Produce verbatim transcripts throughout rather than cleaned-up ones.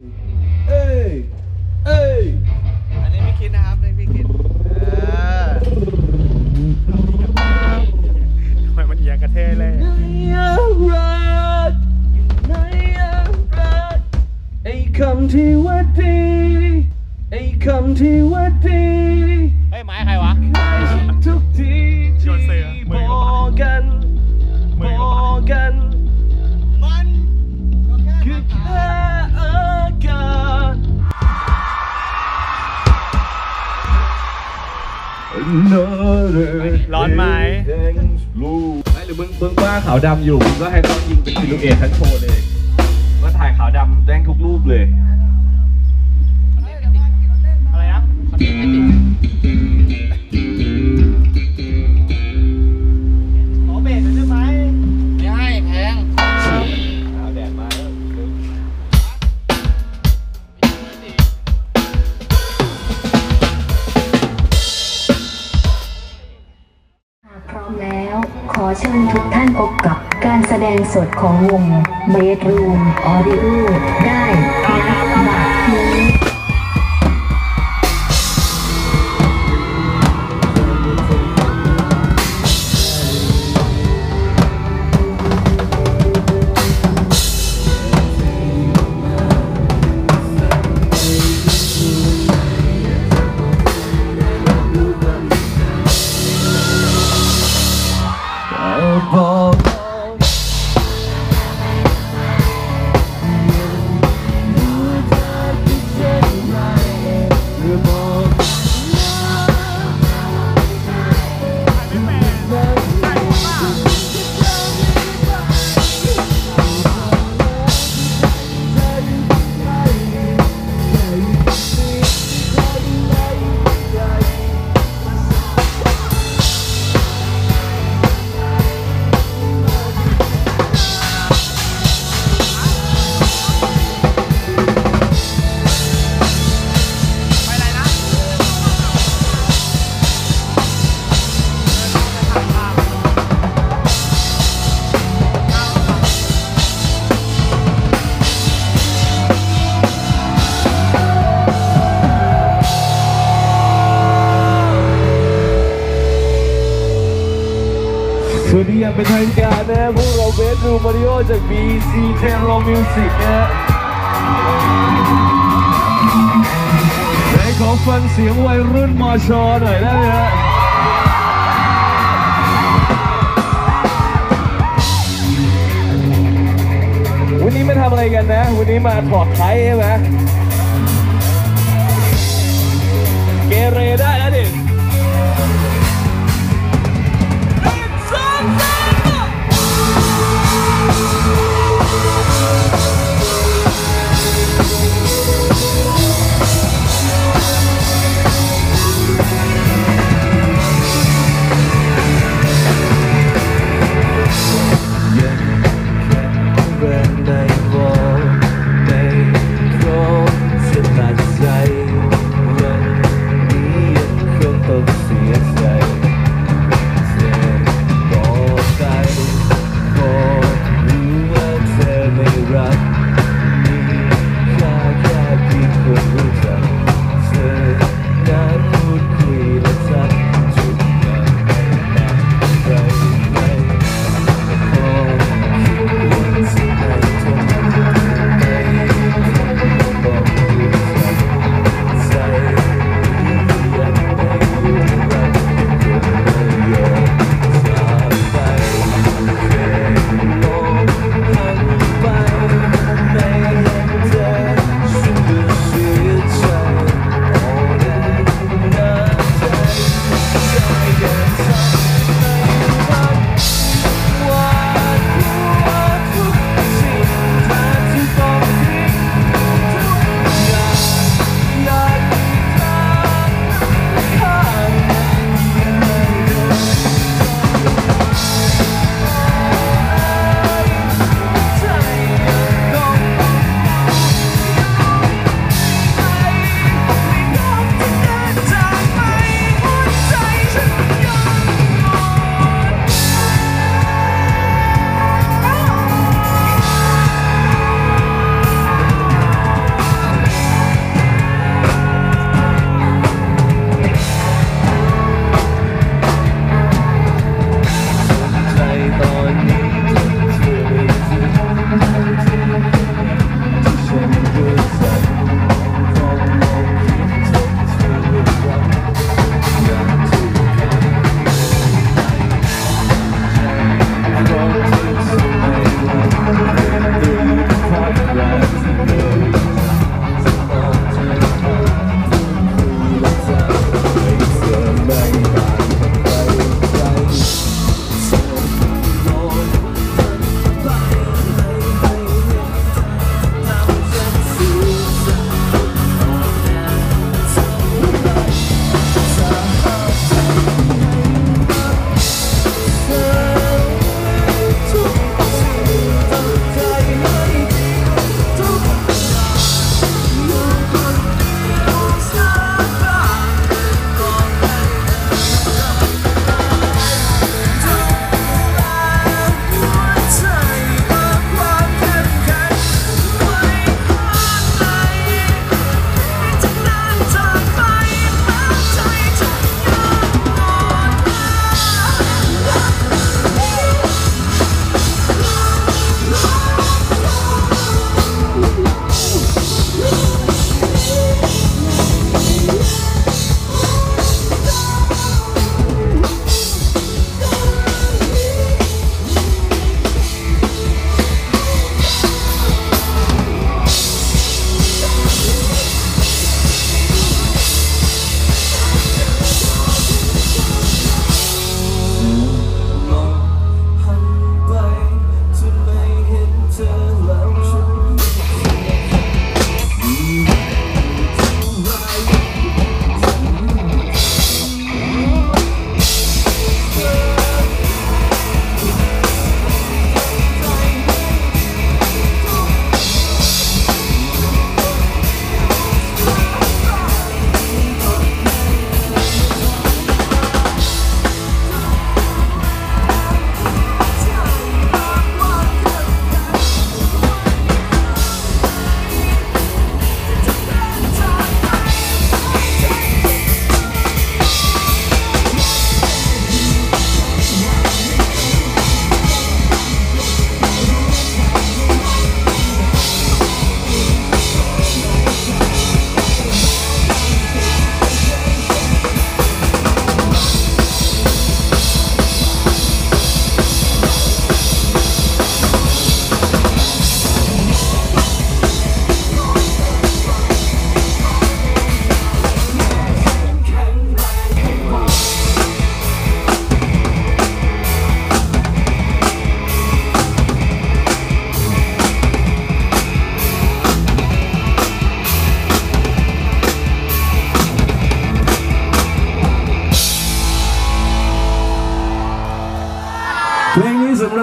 เอ้ยเอ้ยอันนี้พี่คิดนะครับนี่พี่คิดทำไมมันเอียงกระเทเลยไอ้คำที่ว่าดีไอ้คำที่ว่าดีเฮ้ยไม้ใครวะทุกทีที่บอกกันบอกกันมันคือแค่อากาศร้อนไหมไม่หรือมึงมึงว่าขาวดำอยู่มึงก็ให้ต้องยิงเป็นซิลูเอททั้งโชว์เลยว่าถ่ายขาวดำแดงทุกรูปเลยอะไรนะขอเบรกได้ไหมไม่ให้แพงเอาแดดมาแล้วพร้อมแล้วขอเชิญทุกท่านพบกับการแสดงสดของวง Bedroom Audio ได้ณบัดนี้บอกสวัสดีอย่างเป็นทางการนะพวกเราเบสรูมมาริโอจาก บี ซี Terror Music นะไหนขอฟังเสียงวัยรุ่นมอชอหน่อยได้ไหมฮะวันนี้มาทำอะไรกันนะวันนี้มาถอดไข่ใช่ไหมเกเรได้แล้วดิต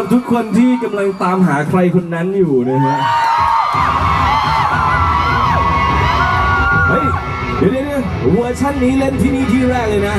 ทุกคนที่กำลังตามหาใครคนนั้นอยู่นะฮะเฮ้ยเดี๋ยวเดี๋ยวเวอร์ชันนี้เล่นที่นี่ที่แรกเลยนะ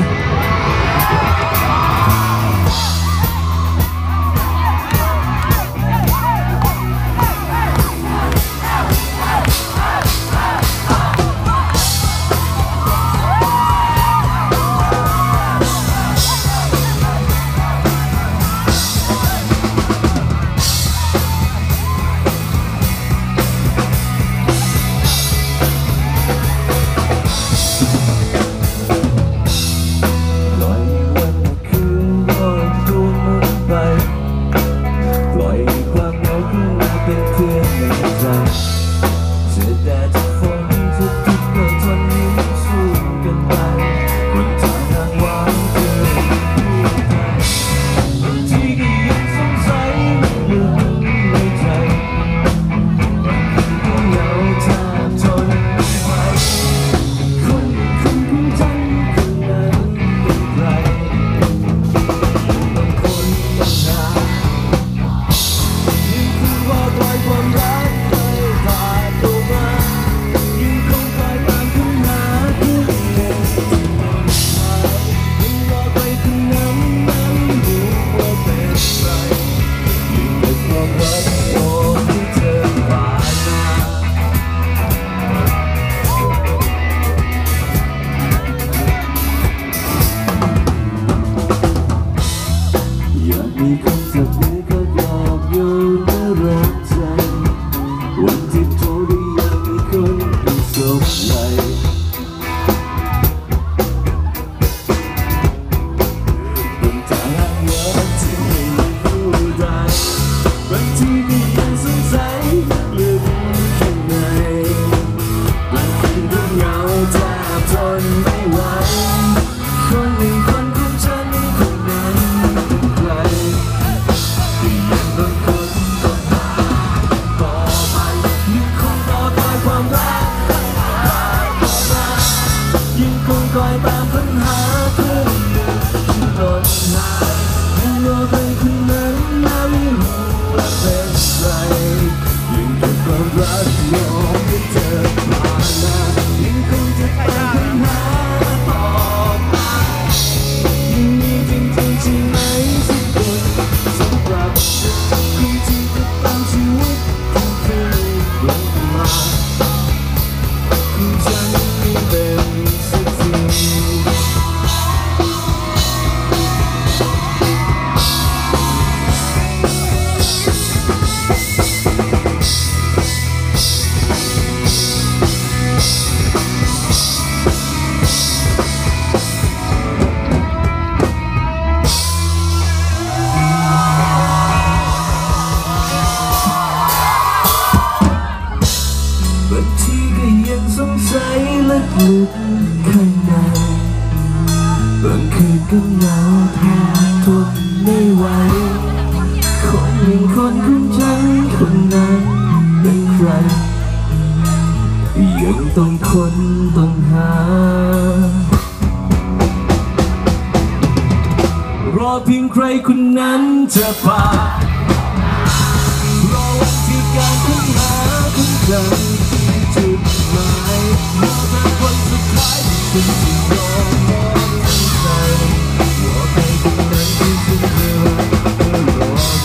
รอเพียงใครคนนั้นจะพารอวันที่การค้นหาค้นเจอจุดหมายรอแต่วันสุดท้ายที่ฉันจะรอมองใจรอใครคนนั้นที่ฉันจะรักและรอไป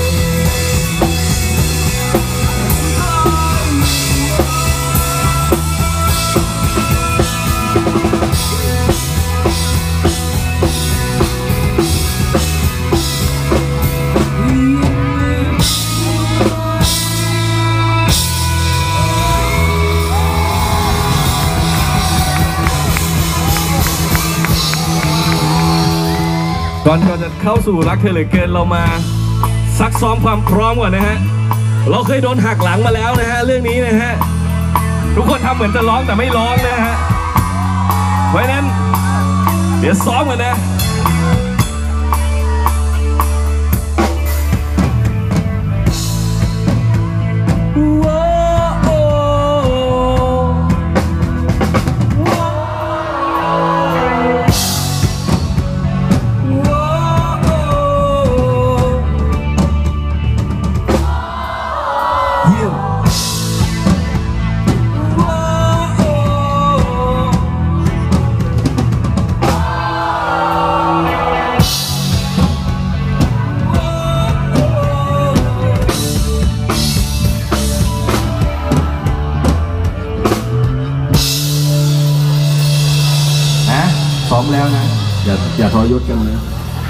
ก่อนก่อนจะเข้าสู่รักเธอเหลือเกินเรามาซักซ้อมความพร้อมก่อนนะฮะเราเคยโดนหักหลังมาแล้วนะฮะเรื่องนี้นะฮะทุกคนทำเหมือนจะร้องแต่ไม่ร้องนะฮะเพราะนั้นเดี๋ยวซ้อมกันนะอย่าทรยศกันนะ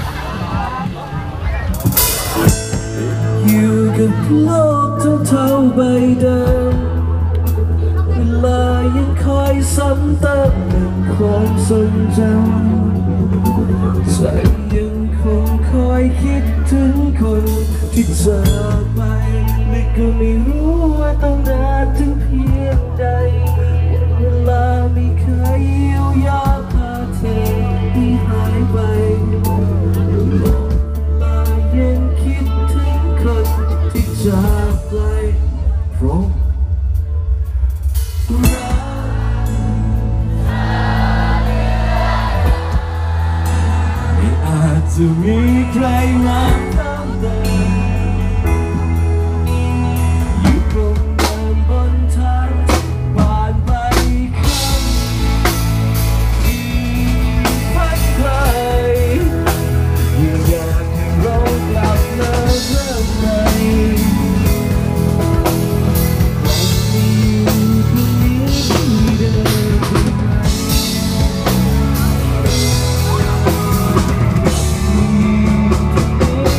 อยู่กับโลกทั้งเท่าใบเดิมเวลายังคอยซ้ำเติมหนึ่งความทรงจำใจยังคงคอยคิดถึงคนที่จากไปและก็ไม่รู้ว่าต้องนานถึงเพียงใดเวลาไม่เคยเยียวยาพาเธอที่หายไปเวลายังคิดถึงคนที่จากไปเพราะไม่อาจจะมีใครมาเติมเต็มอยู่ตรงนั้นบนทางผ่านไปคำที่ฝันไกลยังอยากให้เรากลับมาเริ่มใหม่เ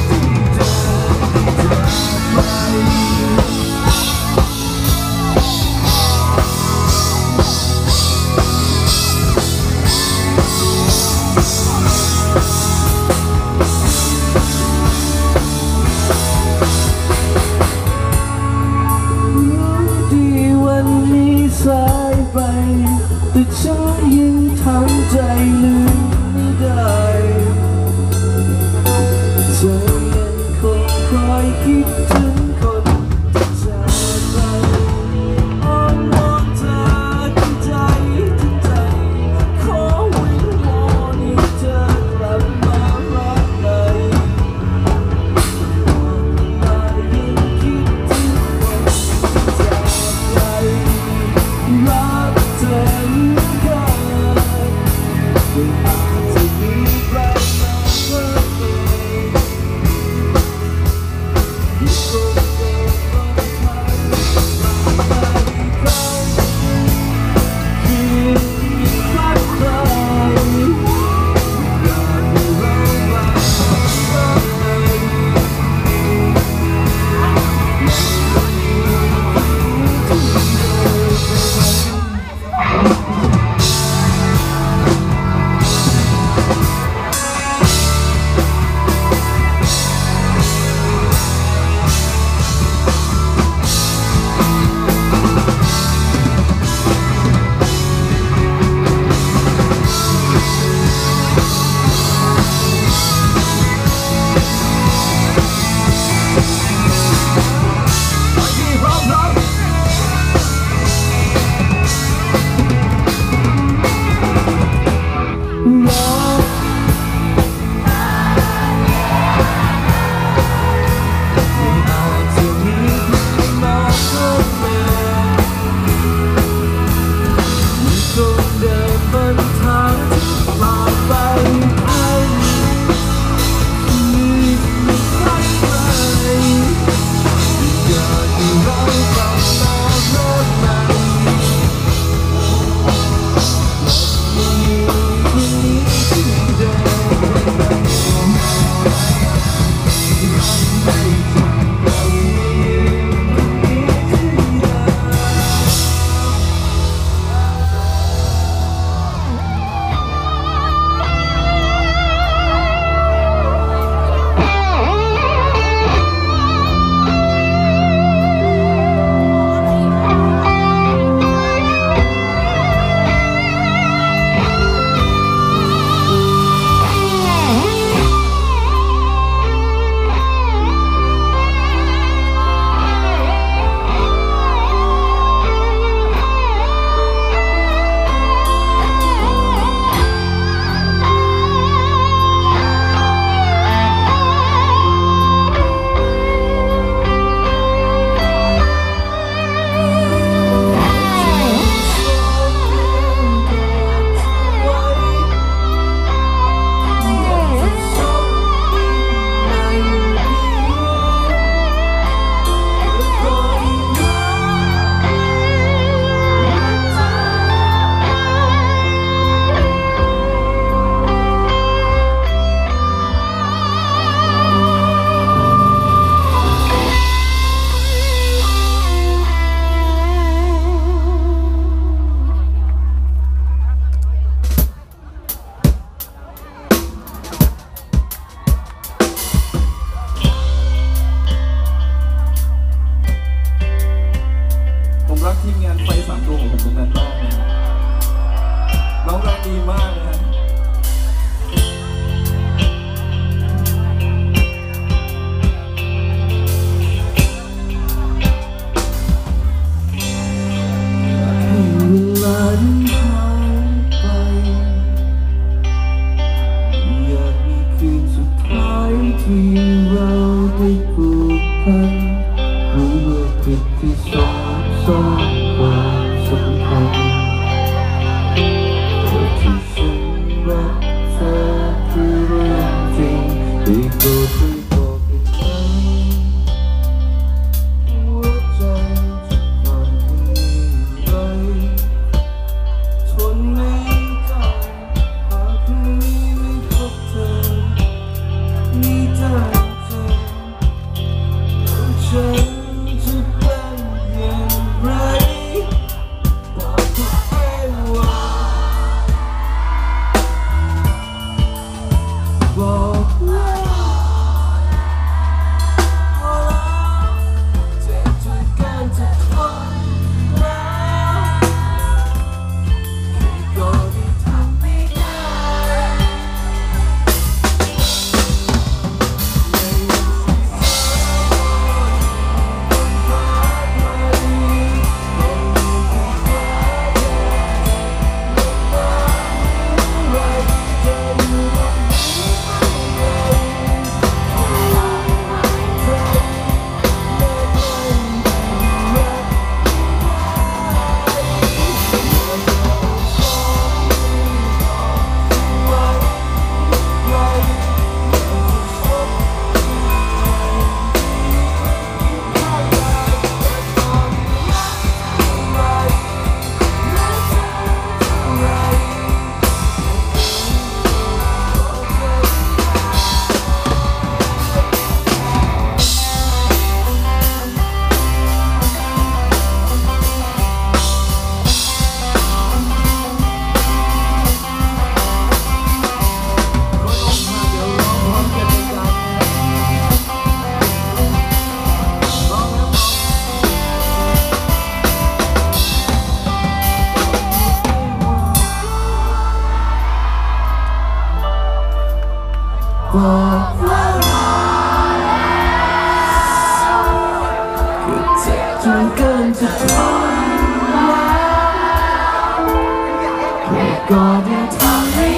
ทีมงานไฟสามดวงของผมตรงนั้นบ้างนะน้องแรงดีมากนะฮะที่เราได้ผูกพันรู้ว่าผิดที่สองสองความสำคัญแต่ที่ฉันรักเธอคือเรื่องจริงได้โปรดช่วยบอกอีกครั้งหัวใจจะผ่านไปทนไม่ได้หากพรุ่งนี้ไม่พบเธอนี่ถ้าเธอฉันจะเป็นอย่างไรบอกเธอไปว่าบอกว่าพอแล้วเจ็บจนเกินจะทนแล้วแค่ก็ได้ทำไม่ได้ บอกว่าก็เจ็บจนเกินจะทนแล้วแค่ก็ได้ทำให้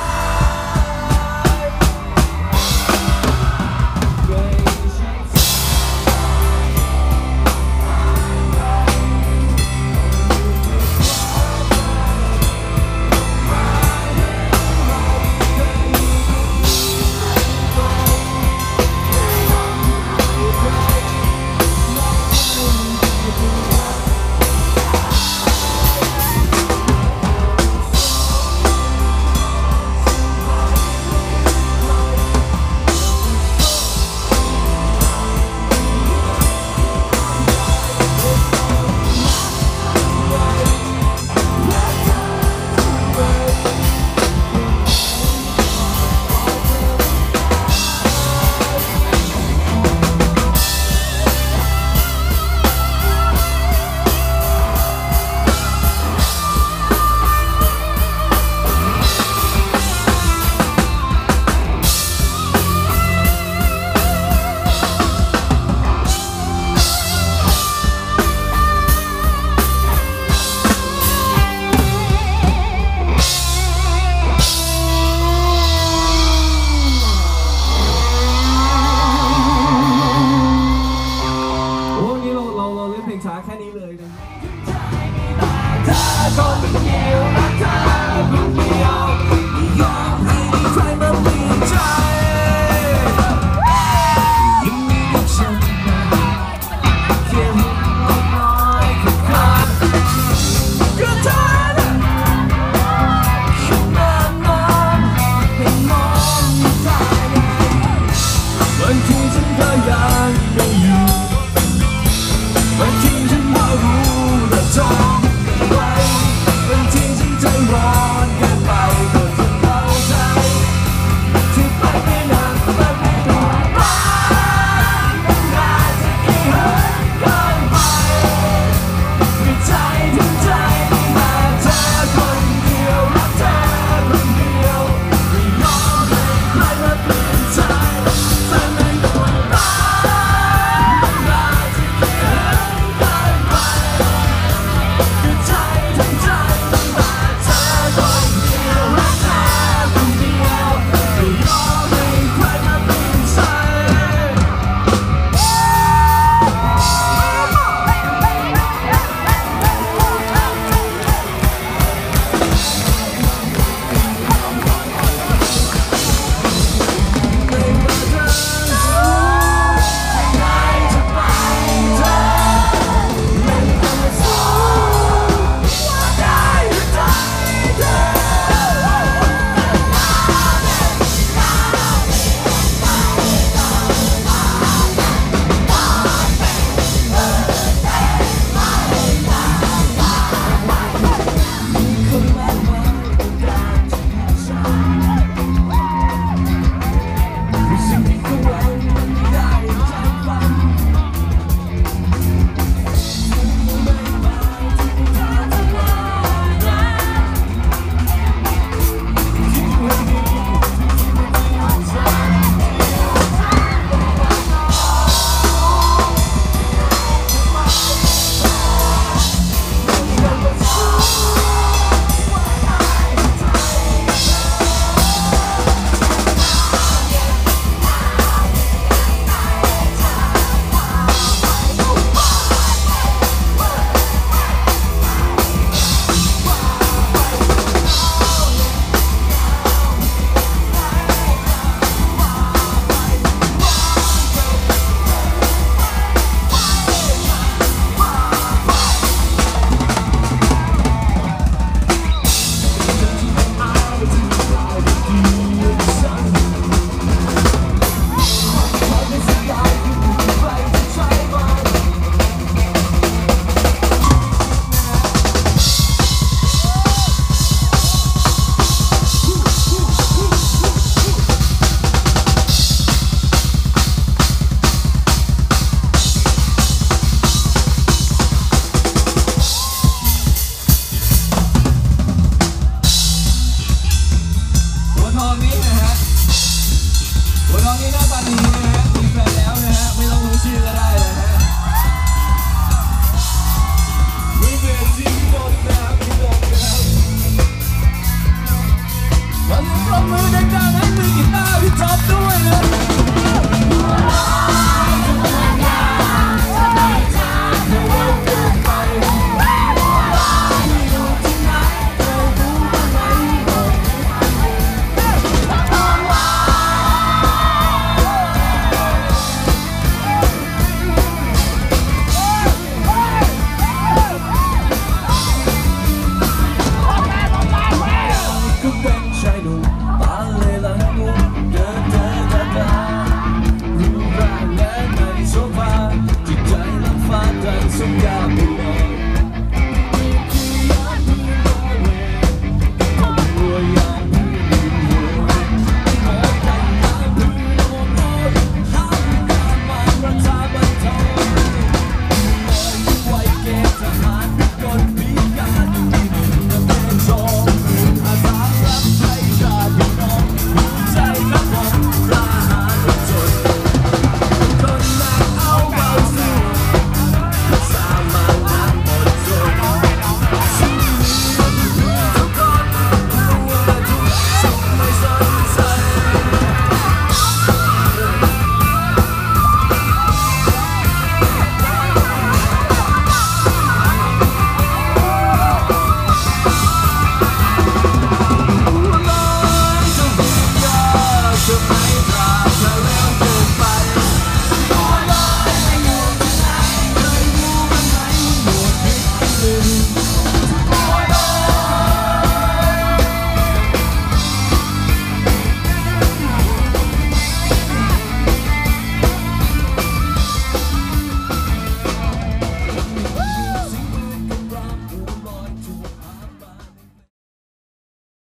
ช้าแค่นี้เลยนะเธอคนเดียวรักเธอคนเดียว